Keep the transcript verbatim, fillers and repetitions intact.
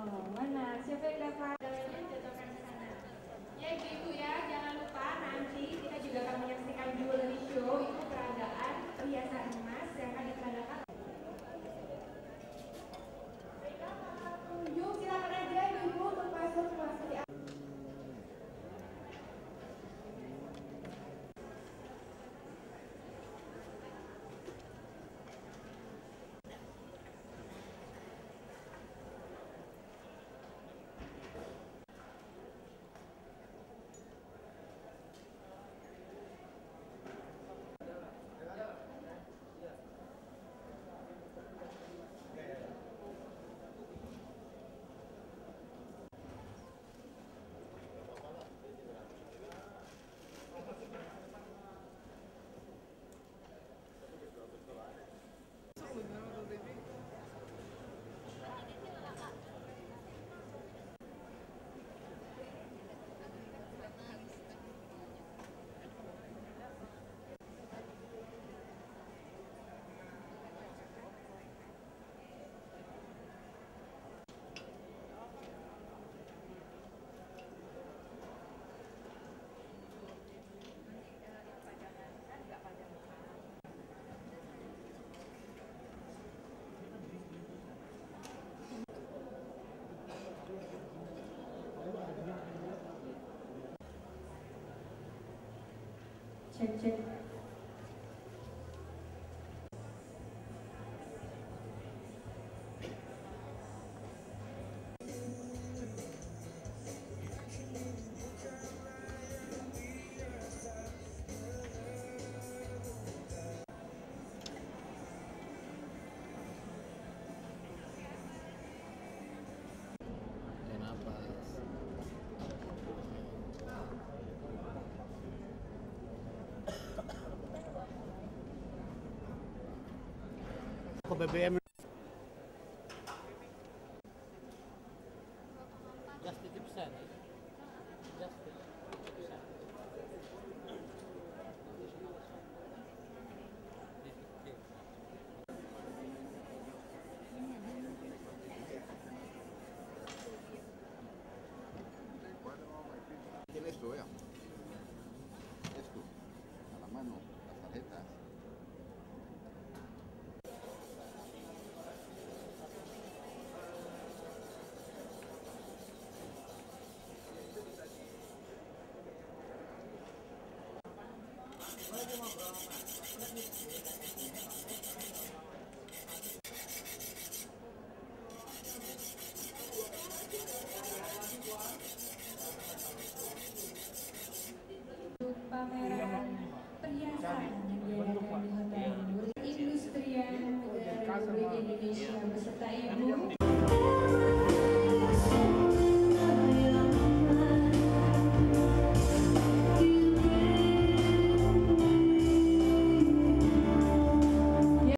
Oh, mana? Siapa yang dapat? Jalannya cocokkan ke sana. Ya ibu-ibu ya, jangan lupa nanti kita juga akan menyaksikan jewelry show. Itu peragaan perhiasan emas yang akan diperagakan. Yuk silakan aja ibu-ibu untuk masuk memasuki. Cek cek. B B M just fifty percent just fifty percent Tiene esto, vea. Esto, a la mano, las tarjetas.